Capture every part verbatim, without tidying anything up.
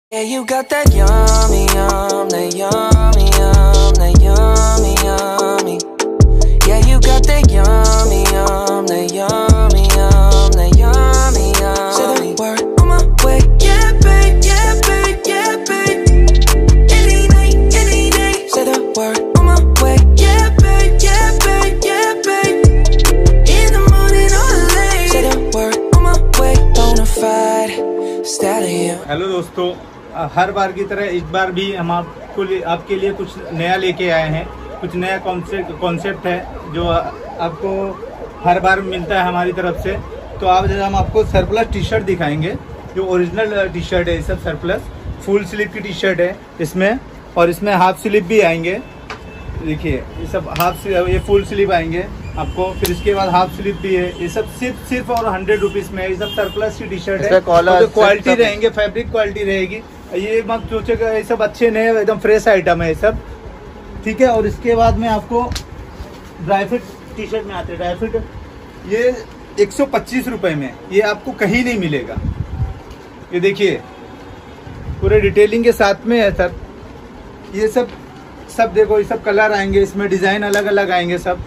Yeah, you got that yummy, yum, that yummy, yum, that yummy, yummy. Yeah, you got that yummy, yum, that yummy, yum, that yummy, yummy. Say the word on my way. Yeah, babe, yeah, babe, yeah, babe. Any night, any day. Say the word on my way. Yeah, babe, yeah, babe, yeah, babe. In the morning or late. Say the word on my way. Bonafide stallion. Hello दोस्तों, हर बार की तरह इस बार भी हम आपको आपके लिए कुछ नया लेके आए हैं। कुछ नया कॉन्सेप्ट कॉन्सेप्ट है जो आपको हर बार मिलता है हमारी तरफ से। तो आज हम आपको सरप्लस टी शर्ट दिखाएंगे, जो ओरिजिनल टी शर्ट है। ये सब सरप्लस फुल स्लीव की टी शर्ट है इसमें, और इसमें हाफ स्लीव भी आएंगे। देखिए ये सब हाफ ये फुल स्लीव आएंगे आपको, फिर इसके बाद हाफ स्लीव भी है। ये सब सिर्फ सिर्फ और हंड्रेड रुपीज में है। ये सब सरप्लस की टी शर्ट है, जो क्वालिटी रहेंगे, फैब्रिक क्वालिटी रहेगी। ये मत सोचेगा ये सब अच्छे नहीं, एकदम फ्रेश आइटम है ये सब, ठीक है। और इसके बाद में आपको ड्राई फिट टी शर्ट में आते हैं। ड्राई फिट ये एक सौ पच्चीस रुपए में, ये आपको कहीं नहीं मिलेगा। ये देखिए पूरे डिटेलिंग के साथ में है सर। ये सब सब देखो, ये सब कलर आएंगे इसमें, डिजाइन अलग अलग आएंगे सब।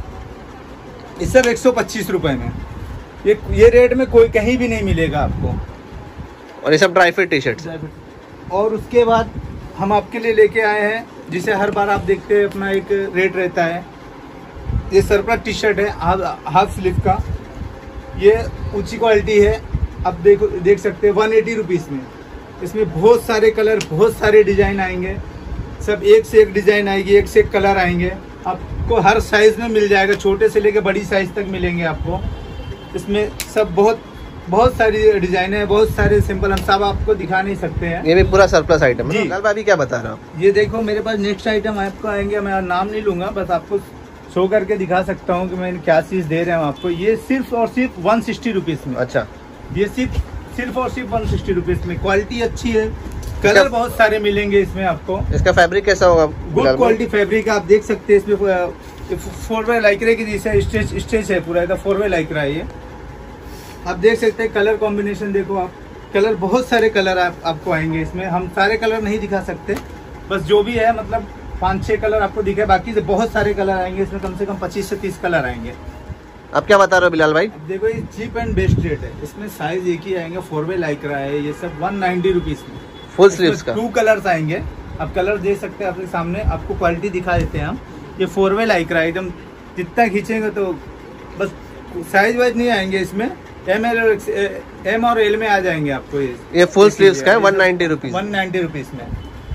ये सब एक सौ पच्चीस रुपए में, ये ये रेट में कोई कहीं भी नहीं मिलेगा आपको। और ये सब ड्राई फिट टी शर्ट। और उसके बाद हम आपके लिए लेके आए हैं, जिसे हर बार आप देखते हैं अपना एक रेट रहता है। ये सरप्लस टी शर्ट है हाफ स्लीव का, ये ऊंची क्वालिटी है। आप देखो देख सकते हैं वन एटी रुपीज़ में। इसमें बहुत सारे कलर, बहुत सारे डिजाइन आएंगे, सब एक से एक डिजाइन आएगी, एक से एक कलर आएंगे। आपको हर साइज में मिल जाएगा, छोटे से लेकर बड़ी साइज तक मिलेंगे आपको। इसमें सब बहुत बहुत सारी डिजाइन है, बहुत सारे सिंपल, हम सब आपको दिखा नहीं सकते हैं। ये भी पूरा सरप्लस आइटम है। लाल भाभी क्या बता रहा हूँ, ये देखो मेरे पास नेक्स्ट आइटम आपको आएंगे, मैं नाम नहीं लूंगा, बस आपको शो करके दिखा सकता हूँ कि मैं क्या चीज दे रहा हूँ आपको। ये सिर्फ और सिर्फ वन सिक्सटी रुपीज में। अच्छा, ये सिर्फ सिर्फ और सिर्फ वन सिक्सटी रुपीज में। क्वालिटी अच्छी है, कलर बहुत सारे मिलेंगे इसमें आपको। इसका फैब्रिक कैसा होगा? गुड क्वालिटी फैब्रिक, आप देख सकते हैं। इसमें फोर वे लाइक्रे की जैसे स्टेच स्टेच है पूरा, फोर वे लाइक्रा है ये। आप देख सकते हैं कलर कॉम्बिनेशन देखो आप, कलर बहुत सारे कलर आप, आपको आएंगे इसमें। हम सारे कलर नहीं दिखा सकते, बस जो भी है मतलब पाँच छह कलर आपको दिखे, बाकी से बहुत सारे कलर आएंगे इसमें। कम से कम पच्चीस से तीस कलर आएंगे। आप क्या बता रहे हो बिलाल भाई? अब देखो ये चीप एंड बेस्ट रेट है। इसमें साइज एक ही आएंगे, फोर वे लाइक्रा है ये सब, वन नाइन्टी रुपीज में फुल स्लीव्स का। टू कलर्स आएंगे, आप कलर देख सकते हैं आपके सामने। आपको क्वालिटी दिखा देते हैं हम। ये फोर वे लाइक्रा है, एकदम जितना खींचेंगे तो बस साइज वाइज नहीं आएंगे इसमें, एम एल एम और एल में आ जाएंगे आपको। ये ये फुल स्लीव्स का है, one ninety rupees one ninety rupees में।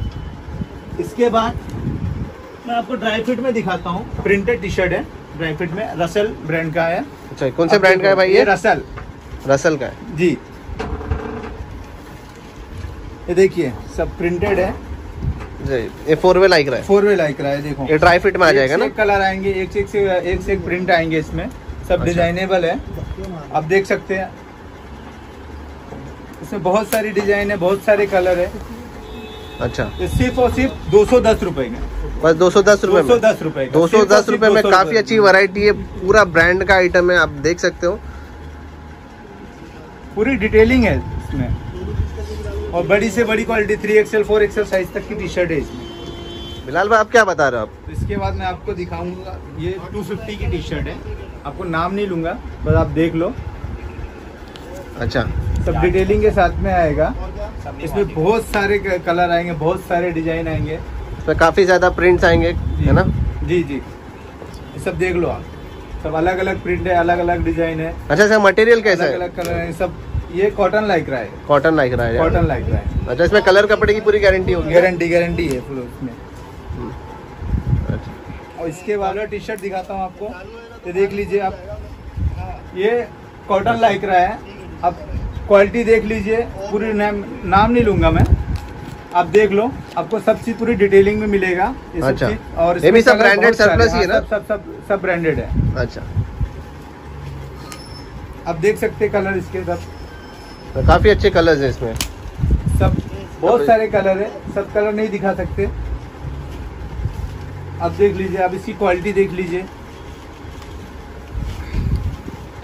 इसके बाद मैं आपको ड्राई फिट में दिखाता हूँ। प्रिंटेड टी शर्ट है ड्राई फिट में, रसल ब्रांड का है। अच्छा, कौन से ब्रांड का है भाई? ये रसल रसल का है जी। ये देखिए सब प्रिंटेड है जी। ये फोर वे लाइक्रा है, फोर वे लाइक्रा है। देखो ये ड्राई फिट में आ जाएगा ना। कलर आएंगे, एक से एक से एक से एक प्रिंट आएंगे इसमें, सब डिजाइनेबल है। आप देख सकते हैं इसमें बहुत सारी डिजाइन है, बहुत सारे कलर है। अच्छा, सिर्फ और सिर्फ दो सौ दस रुपए में, बस दो सौ दस रुपए दो सौ दस रुपए दो सौ दस रुपए में काफी अच्छी वैरायटी है। पूरा ब्रांड का आइटम है, आप देख सकते हो। पूरी डिटेलिंग है इसमें, और बड़ी से बड़ी quality three XL four XL size तक की टी शर्ट है इसमें। बिलाल भाई आप क्या बता रहे हो? आप तो इसके बाद मैं आपको दिखाऊंगा, ये टू फिफ्टी की टी शर्ट है। आपको नाम नहीं लूंगा, बस आप देख लो। अच्छा, सब डिटेलिंग के साथ में आएगा। इसमें बहुत सारे कलर आएंगे, बहुत सारे डिजाइन आएंगे, इसमें काफी ज्यादा प्रिंट्स आएंगे, है ना? जी जी, ये सब देख लो आप। सब अलग अलग प्रिंट है, अलग अलग डिजाइन है। अच्छा, इसका मटेरियल कैसा है? अलग अलग कलर है सब। ये कॉटन लाइक्रा है, कॉटन लाइक्रा है, कॉटन लाइक्रा है। अच्छा, इसमें कलर कपड़े की पूरी गारंटी होगी? गारंटी गारंटी है फुल इसमें। और इसके बाद टी शर्ट दिखाता हूँ आपको, ये देख लीजिए आप। ये कॉटन लाइक्रा है, आप क्वालिटी देख लीजिए पूरी। नाम नाम नहीं लूंगा मैं, आप देख लो। आपको सब चीज पूरी डिटेलिंग में मिलेगा ये सब। अच्छा, चीज। और ये भी सब ब्रांडेड सरप्लस ही है ना? सब सब सब सब ब्रांडेड है। अच्छा, आप देख सकते हैं कलर इसके सब, तो काफी अच्छे कलर्स हैं इसमें। सब बहुत सारे कलर है, सब कलर नहीं दिखा सकते। आप देख लीजिए, आप इसकी क्वालिटी देख लीजिए।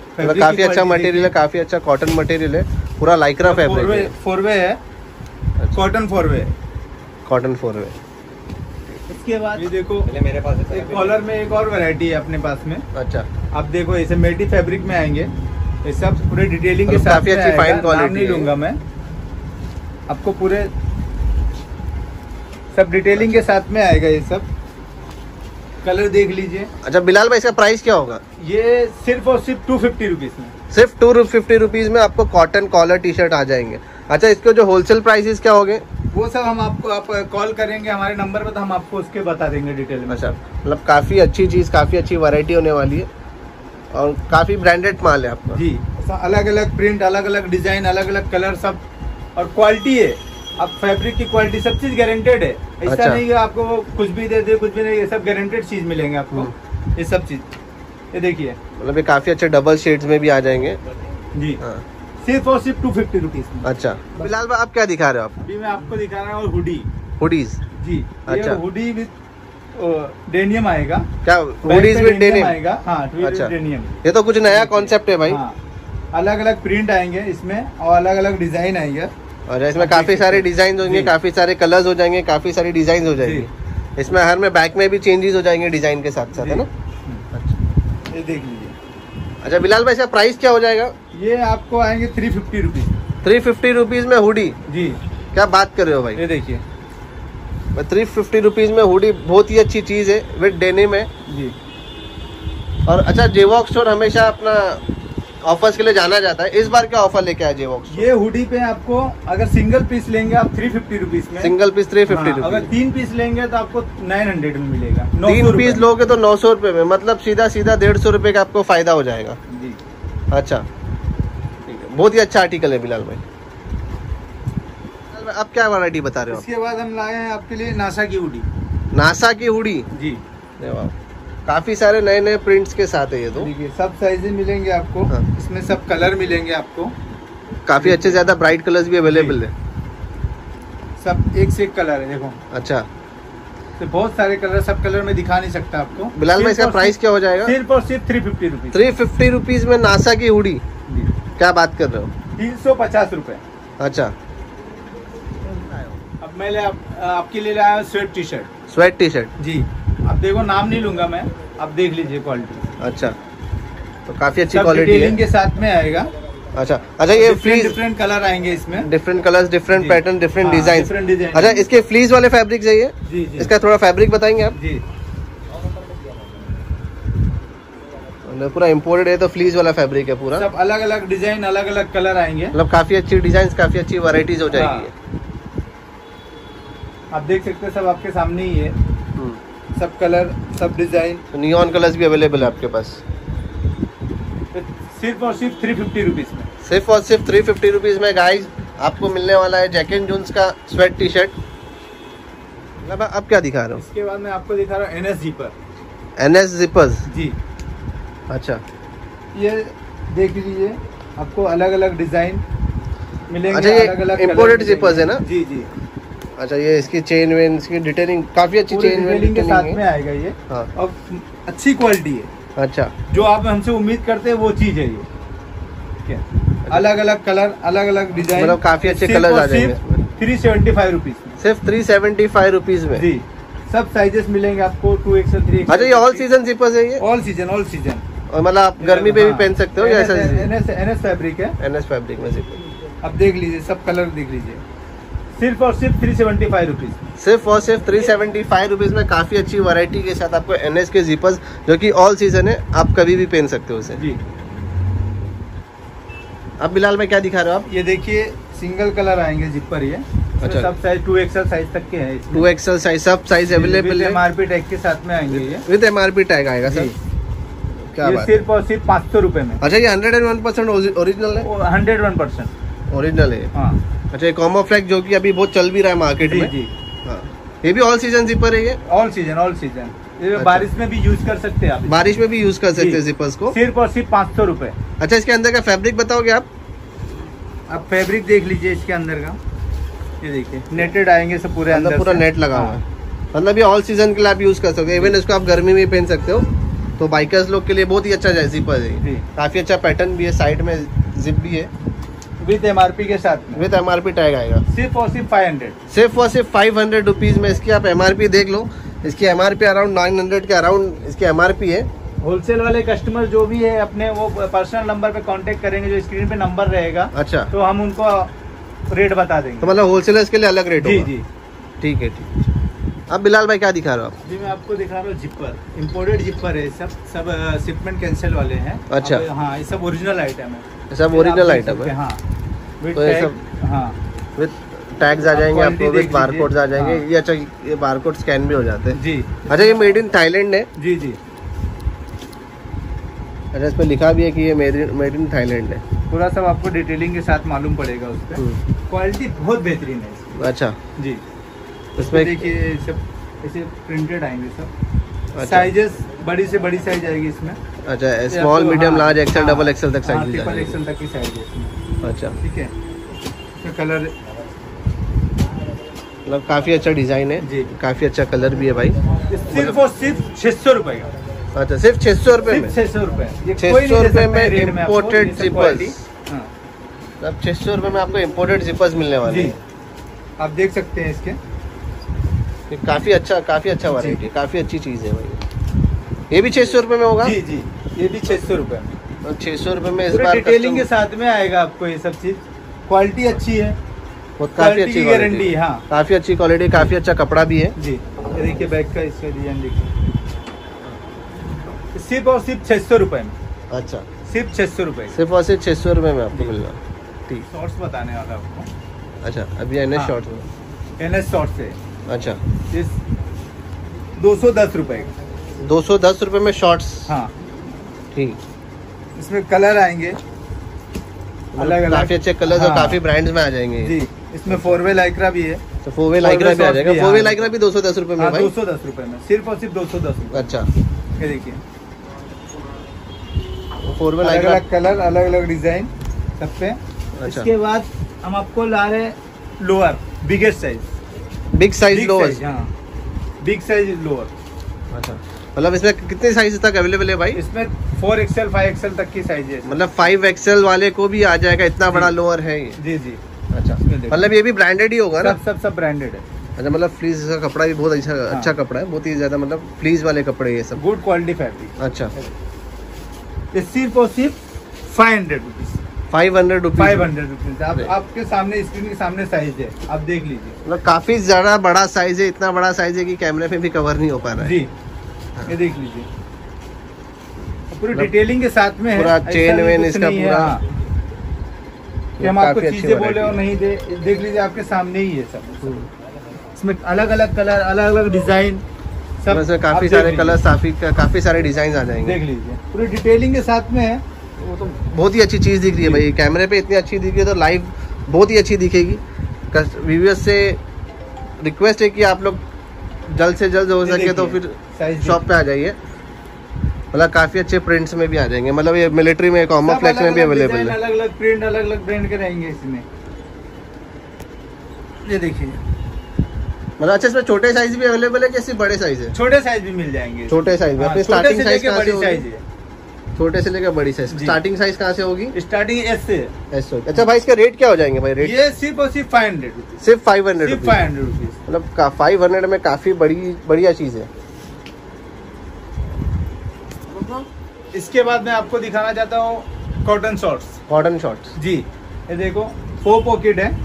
काफी अच्छा मटेरियल है, काफी अच्छा कॉटन मटेरियल है, पूरा लाइक्रा फैब्रिक है। फोर वे है। अच्छा, cotton four way. Cotton four way. इसके बाद ये देखो मेरे पास एक कॉलर में एक और वैरायटी है अपने पास में। अच्छा, आप देखो ऐसे मेटी फैब्रिक में आएंगे, ये सब पूरे डिटेलिंग के साथ काफी अच्छी फाइन क्वालिटी नहीं लूंगा मैं आपको, पूरे सब डिटेलिंग के साथ में आएगा। ये सब कलर देख लीजिए। अच्छा बिलाल भाई, इसका प्राइस क्या होगा? ये सिर्फ और सिर्फ टू फिफ्टी रुपीज में, सिर्फ टू फिफ्टी रुपीज में आपको कॉटन कॉलर टी शर्ट आ जाएंगे। अच्छा, इसके जो होलसेल प्राइसेस क्या होंगे? वो सब हम आपको आप कॉल करेंगे हमारे नंबर पर, तो हम आपको उसके बता देंगे डिटेल में। अच्छा, मतलब काफी अच्छी चीज, काफी अच्छी वैरायटी होने वाली है और काफी ब्रांडेड माल है आपका। जी, अलग अलग प्रिंट, अलग अलग डिजाइन, अलग अलग कलर सब, और क्वालिटी है। अब फैब्रिक की क्वालिटी सब चीज गारंटेड है। ऐसा अच्छा। नहीं कि आपको कुछ भी दे दे कुछ भी नहीं, ये सब गारंटेड चीज मिलेंगे आपको। ये सब चीज ये देखिए, मतलब ये काफी अच्छे डबल शेड्स में भी आ जाएंगे। जी हाँ। सिर्फ और सिर्फ टू फिफ्टी रुपीज में। अच्छा बिलाल भाई, आप क्या दिखा रहे हो? आप अभी मैं आपको दिखा रहा हूँ हुडी। हुडीज? जी, अच्छा। ये हुडी विद डेनियम आएगा। क्या हुडीज विद डेनिम आएगा? हाँ, अच्छा, डेनियम। ये तो कुछ नया कॉन्सेप्ट है भाई। हाँ, अलग अलग प्रिंट आएंगे इसमें और अलग अलग डिजाइन आएंगे, और इसमें काफी सारे डिजाइन होंगे, काफी सारे कलर्स हो जाएंगे, काफी सारी डिजाइन हो जाएंगी। इसमें हर में बैक में भी चेंजेस हो जाएंगे डिजाइन के साथ साथ, है ना? अच्छा, ये देख लीजिए। अच्छा बिलाल भाई, इसका प्राइस क्या हो जाएगा? ये आपको आएंगे three fifty rupees. Three fifty rupees में हुडी? जी, क्या बात कर रहे हो भाई? ये देखिए, थ्री फिफ्टी रुपीज में हुडी बहुत ही अच्छी चीज है, विद डेनिम है जी। और अच्छा, जेवॉक्स स्टोर हमेशा अपना ऑफर्स के लिए जाना जाता है। इस बार क्या ऑफर लेके आया जेवॉक्स? ये हुडी पे आपको अगर सिंगल पीस लेंगे आप थ्री फिफ्टी रुपीज में, सिंगल पीस थ्री फिफ्टी हाँ, अगर रुपीज। तीन पीस लेंगे तो आपको नाइन हंड्रेड में मिलेगा। तीन पीस लोगे तो नौ सौ रुपए में, मतलब सीधा सीधा डेढ़ सौ रुपए का आपको फायदा हो जाएगा। जी, अच्छा ठीक है, बहुत ही अच्छा आर्टिकल है बिलाल भाई। बिलाल भाई, आप क्या वैरायटी बता रहे हो? इसके बाद हम लाए हैं आपके लिए नासा की हुडी। नासा की हुडी? जी, अरे वाह, काफी सारे नए नए प्रिंट्स के साथ है ये तो। देखिए सब साइजेस मिलेंगे आपको। हाँ। इसमें सब कलर मिलेंगे आपको, काफी अच्छे ज्यादा ब्राइट कलर्स भी अवेलेबल है। सब एक से एक कलर है देखो। अच्छा, तो बहुत सारे कलर, सब कलर में दिखा नहीं सकता आपको। बिलाल भाई, इसका प्राइस क्या हो जाएगा? सिर्फ और सिर्फ three fifty rupees. Three fifty rupees में नासा की हुडी? क्या बात कर रहे हो? तीन सौ पचास रूपए। अच्छा, अब मैं ले आप, आपके लिए लाया sweat T shirt. Sweat T shirt? जी, अब देखो नाम नहीं लूंगा मैं, अब देख लीजिए क्वालिटी। अच्छा, तो काफी अच्छी सब क्वालिटी डिटेलिंग है। के साथ में आएगा। अच्छा अच्छा, ये फ्लीस, डिफरेंट कलर आएंगे इसमें, डिफरेंट कलर्स, डिफरेंट जी। पैटर्न, डिफरेंट हाँ, डिजाइन। different design। अच्छा, इसके फ्लीस वाले फैब्रिक चाहिए? जी जी, इसका थोड़ा फैब्रिक बताएंगे आप? जी। मतलब पूरा इम्पोर्टेड है तो फ्लीस वाला फैब्रिक है पूरा। सब अलग अलग डिजाइन, अलग अलग कलर आएंगे। मतलब काफी अच्छी डिजाइन, काफी अच्छी वैरायटीज हो जाएगी। हाँ। आप देख सकते हैं सब आपके सामने ही है, सब कलर, सब डिजाइन। नियॉन कलर्स भी अवेलेबल है आपके पास। सिर्फ और सिर्फ थ्री फिफ्टी रुपीज में। सिर्फ और सिर्फ थ्री फिफ्टी रुपीज में गाइस आपको मिलने वाला है जैक एंड जोन्स का स्वेट टी शर्ट। अब क्या दिखा रहे हो? इसके बाद मैं आपको दिखा रहा हूँ एनएस जिपर। NS zippers? जी, अच्छा, ये देख लीजिए, आपको अलग अलग डिजाइन मिलेंगे। अच्छा, ये अलग अलग imported zippers है ना? जी जी, अच्छा, ये इसकी चेन वेन, इसकी डिटेलिंग काफी अच्छी पूरी चेन वेन डिटेलिंग के साथ डिटेलिंग में है। आएगा ये। हाँ। और अच्छी क्वालिटी है, अच्छा, जो आप हमसे उम्मीद करते हैं वो चीज है ये। ठीक है, अलग अलग कलर, अलग अलग डिजाइन, मतलब काफी अच्छे कलर आ जाएंगे इसमें। थ्री सेवेंटी फाइव रुपीज में। सिर्फ थ्री सेवेंटी फाइव रुपीज में? जी, सब साइजेस मिलेंगे आपको, टू एक्सएल, थ्री एक्सएल। अच्छा, ये ऑल सीजन जिपर्स है ये? All season, all season. और मतलब आप गर्मी पे भी पहन सकते हो या ऐसा? एनएस एनएस फैब्रिक है। एनएस फैब्रिक में जिपर। अब देख लीजिए, सब कलर देख लीजिए, सिर्फ और सिर्फ थ्री सेवेंटी फाइव रुपीज। सिर्फ और सिर्फ थ्री सेवेंटी फाइव रुपीज में काफी अच्छी वैरायटी के साथ आपको एनएस के जिपर्स, जो कि ऑल सीजन है, आप कभी भी पहन सकते हो उसे। जी, अब बिलाल में क्या दिखा रहे हो आप? ये देखिए सिंगल कलर आएंगे जिपर ये। अच्छा। सब साइज टू एक्सएल साइज तक के हैं। टू एक्सएल साइज, सब साइज अवेलेबल है। एमआरपी टैग के साथ में आएंगे ये। विद एमआरपी टैग आएगा सर? जी। क्या ये बात? सिर्फ और सिर्फ पाँच सौ रुपए में। अच्छा, ये hundred and one percent original है? हंड्रेड वन परसेंट ओरिजिनल है। हाँ अच्छा, ये कॉमोफ्लेक्स जो कि अभी बहुत चल भी रहा है मार्केट जी में। जी, हाँ, ये भी ऑल सीजन जिपर है ये? All season, all season. ये अच्छा। बारिश में भी यूज कर सकते हैं आप। बारिश में भी यूज कर सकते जी। हैं जिपर्स को? सिर्फ और सिर्फ पाँच सौ रुपए। अच्छा, इसके अंदर का फैब्रिक बताओगे आप? आप फैब्रिक देख लीजिए इसके अंदर का, ये देखिए नेटेड आएंगे सब पूरे अंदर अंदर पूरा से। नेट लगा हुआ हाँ। है। मतलब ये ऑल सीजन के लिए आप यूज कर सकते हो, इवन इसको आप गर्मी में पहन सकते हो। तो बाइकर्स लोग के लिए बहुत ही अच्छा जिपर है। जी। काफी अच्छा पैटर्न भी है, साइड में जिप भी है। विद एमआरपी के साथ में, विद एमआरपी टैग आएगा। सिर्फ और सिर्फ फाइव हंड्रेड, सिर्फ और सिर्फ फाइव हंड्रेड रुपीज में इसकी आप एमआरपी देख लो। इसकी एमआरपी अराउंड नाइन हंड्रेड के अराउंड इसकी एमआरपी है। होलसेल वाले कस्टमर जो भी है अपने वो पर्सनल नंबर पे कांटेक्ट करेंगे, जो स्क्रीन पे नंबर रहेगा। अच्छा, तो हम उनको रेट बता देंगे। तो मतलब होलसेलर्स के लिए अलग रेट जी होगा। जी ठीक है, ठीक है। अब बिलाल भाई क्या दिखा रहे हो आप? जी मैं आपको दिखा रहा हूँ जिपर, इम्पोर्टेड जिपर है, सब सब शिपमेंट कैंसिल वाले हैं। अच्छा। अब, हाँ ये सब ओरिजिनल आइटम है, सब ओरिजिनल आइटम है। हाँ तो ये सब हाँ विद टैग्स आ जाएंगे क्वालिटी आपको, विद देख बारकोड्स आ लीजिए। जाएंगे। हाँ। ये अच्छा, ये बारकोड स्कैन भी हो जाते हैं जी। अच्छा, ये मेड इन थाईलैंड है। जी जी। अच्छा, इस पे लिखा भी है कि ये made in made in Thailand है। पूरा सब आपको डिटेलिंग के साथ मालूम पड़ेगा उस पर। क्वालिटी बहुत बेहतरीन है इसकी। अच्छा, जी। इसमें देखिए सब ऐसे प्रिंटेड आएंगे सब। अच्छा। साइजेस बड़ी से बड़ी साइज आएगी इसमें। अच्छा, स्मॉल, मीडियम, लार्ज, एक्सेल, हाँ, डबल एक्सेल तक साइज मिल ट्रिपल जाएगी। एक्सेल तक की साइज है इसमें। अच्छा, ठीक है। इसमें कलर मतलब काफी अच्छा डिजाइन है जी, काफी अच्छा कलर भी है भाई। सिर्फ और सिर्फ छह सौ रुपए का। अच्छा, सिर्फ छह सौ रुपए में, छह सौ रुपए छह सौ रुपए में इम्पोर्टेड जिपर्स। अब छह सौ रुपए में आपको इम्पोर्टेड जिपर्स मिलने वाले जी। हैं। आप देख सकते हैं इसके, ये काफी अच्छा काफी अच्छा वैरायटी है, काफी अच्छी चीज है भाई। ये भी छह सौ रुपए में होगा? जी जी, ये भी छह सौ रुपए में। छह सौ रुपए में इस पूरे बार डिटेलिंग के साथ में आएगा आपको ये सब चीज। क्वालिटी अच्छी है, बहुत काफी अच्छी गारंटी। क्वालिटी, हाँ काफी अच्छी क्वालिटी, काफी अच्छा कपड़ा भी है। जी। ये देखिए बैक का इसका डिजाइन देखिए, सिर्फ और सिर्फ छह सौ रुपए में। अच्छा, सिर्फ छह सौ रुपए। सिर्फ और सिर्फ छह सौ रुपए में आपको मिल रहा है। ठीक। शॉर्ट्स बताने वाला आपको। अच्छा, अभी एन एस हाँ। शॉर्ट में। एन एस शॉर्ट से अच्छा, इस दो सौ दस रुपए का। दो सौ दस रुपए में शॉर्ट्स। हाँ ठीक। इसमें कलर आएंगे अलग अलग, काफी अच्छे कलर्स और हाँ। काफी ब्रांड्स में आ जाएंगे। जी। इसमें फोर वे लाइक्रा भी है, तो फोर वे लाइक्रा भी आ जाएगा। भी, फोर वे हाँ। लाइक्रा भी दो सौ दस रुपए में हाँ, भाई। दो सौ दस रुपए में, सिर्फ और सिर्फ दो सौ दस रुपए। अच्छा, ये देखिए फोर वे अलग लाइक्रा। अलग कलर, अलग अलग डिजाइन सब पे। अच्छा, इसके बाद हम आपको ला रहे lower, biggest size, big size lower. हाँ बिग साइज लोअर। अच्छा, मतलब इसमें कितने साइज तक अवेलेबल है भाई? इसमें फोर एक्सएल फाइव एक्सएल तक की साइज है। मतलब फाइव एक्सएल वाले को भी आ जाएगा, इतना बड़ा लोअर है ये। जी जी। अच्छा, इसमें देखो। मतलब ये भी ब्रांडेड ही होगा ना? सब सब सब ब्रांडेड है। अच्छा, मतलब फ्लीज का कपड़ा भी बहुत अच्छा अच्छा कपड़ा है, बहुत ही ज्यादा, मतलब फ्लीज वाले कपड़े ये सब। Good quality fabric. अच्छा, ये सिर्फ और सिर्फ five hundred rupees. Five hundred rupees five hundred rupees. आप आपके सामने स्क्रीन के सामने साइज है, आप देख लीजिए। मतलब काफी ज्यादा बड़ा साइज है, इतना बड़ा साइज है कि कैमरे में भी कवर नहीं हो पा रहा है। जी, ये देख लीजिए पूरी डिटेलिंग के साथ में है। पूरा ऐसा चेन नहीं वेन कुछ इसका नहीं है, पूरा। हाँ। कि हम आपको काफी अच्छी चीजें बोले variety और है। नहीं दे, देख लीजिए आपके सामने ही है सब। इसमें अलग अलग कलर, अलग अलग डिजाइन सब, इसमें आप काफी देख सारे लीजिए। कलर, काफी काफी सारे डिजाइन आ जाएंगे। देख लीजिए पूरी डिटेलिंग के साथ में है। वो तो बहुत ही अच्छी चीज दिख रही है भाई, कैमरे पे इतनी अच्छी दिख रही है तो लाइव बहुत ही अच्छी दिखेगी। व्यूअर्स से रिक्वेस्ट है कि आप लोग जल्द से जल्द हो ये सके तो देखिए, फिर साइज शॉप पे आ जाइए। मतलब काफी अच्छे प्रिंट्स में भी आ जाएंगे, मतलब ये मिलिट्री में, कॉमर फ्लेक्स में भी अवेलेबल है। अलग अलग प्रिंट, अलग अलग ब्रांड के रहेंगे इसमें। ये देखिए मतलब अच्छा, इसमें छोटे साइज भी अवेलेबल है, कैसे बड़े साइज है? छोटे साइज भी मिल जाएंगे। छोटे साइज में हाँ, अपनी छोटे स्टार्टिंग से साइज लेके कहाँ से बड़ी साइज होगी? है। छोटे से लेकर बड़ी साइज जी। स्टार्टिंग साइज कहाँ से होगी? स्टार्टिंग एस से है। ऐसा। अच्छा भाई, इसका रेट क्या हो जाएंगे भाई? रेट ये सिर्फ और सिर्फ फाइव हंड्रेड रुपीज। सिर्फ फाइव हंड्रेड सिर्फ फाइव हंड्रेड रुपीज। मतलब फाइव हंड्रेड में काफी बड़ी बढ़िया चीज है। इसके बाद मैं आपको दिखाना चाहता हूँ कॉटन शॉर्ट्स। Cotton shorts. जी, ये देखो फोर पॉकेट है।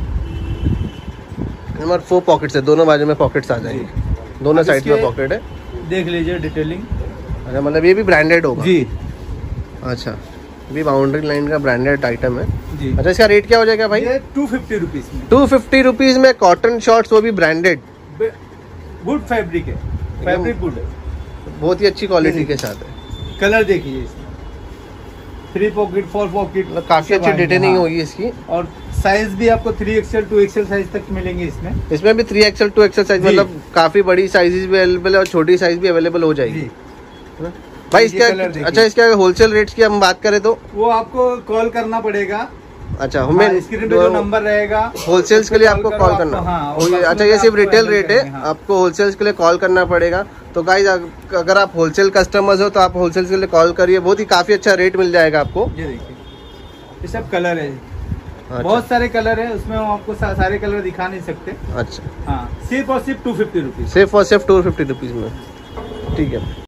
हमारे फोर पॉकेट्स है, दोनों बाजू में पॉकेट्स आ जाएंगे, दोनों अब साइड में इसके- पॉकेट है। देख लीजिए डिटेलिंग। अच्छा, मतलब ये भी ब्रांडेड होगा? जी अच्छा, ये भी बाउंड्री लाइन का ब्रांडेड आइटम है। जी। अच्छा, इसका रेट क्या हो जाएगा भाई? ये टू फिफ्टी रुपीज में। टू फिफ्टी रुपीज में कॉटन शॉर्ट्स, वो भी ब्रांडेड। गुड फैब्रिक है, फैब्रिक गुड है। बहुत ही अच्छी क्वालिटी के साथ है। कलर देखिए इसमें, थ्री पॉकेट, फोर पॉकेट, मतलब काफी अच्छी डिटेलिंग होगी इसकी। और साइज भी आपको three XL two XL size तक मिलेंगे इसमें। इसमें भी three XL two XL size, जी। मतलब काफी बड़ी साइजेस भी अवेलेबल है और छोटी साइज भी अवेलेबल हो जाएगी। जी। है ना? भाई ये इसका कलर देखिए। अच्छा, इसका होलसेल रेट्स की हम बात करें तो? वो आपको कॉल करना पड़ेगा। अच्छा, हमें स्क्रीन पे जो नंबर रहेगा होलसेल्स के लिए आपको कॉल करना। हाँ, और ये- अच्छा, ये सिर्फ रिटेल रेट है, आपको होलसेल्स के लिए कॉल करना पड़ेगा। तो गाइस, अगर आप होलसेल कस्टमर्स हो तो आप होलसेल के लिए कॉल करिए, बहुत ही काफी अच्छा रेट मिल जाएगा आपको। ये देखिए, ये सब कलर है। बहुत सारे कलर है उसमें, हम आपको सा, सारे कलर दिखा नहीं सकते। अच्छा हाँ, सिर्फ और सिर्फ टू फिफ्टी रुपीज, सिर्फ और सिर्फ टू फिफ्टी रुपीज में, ठीक है।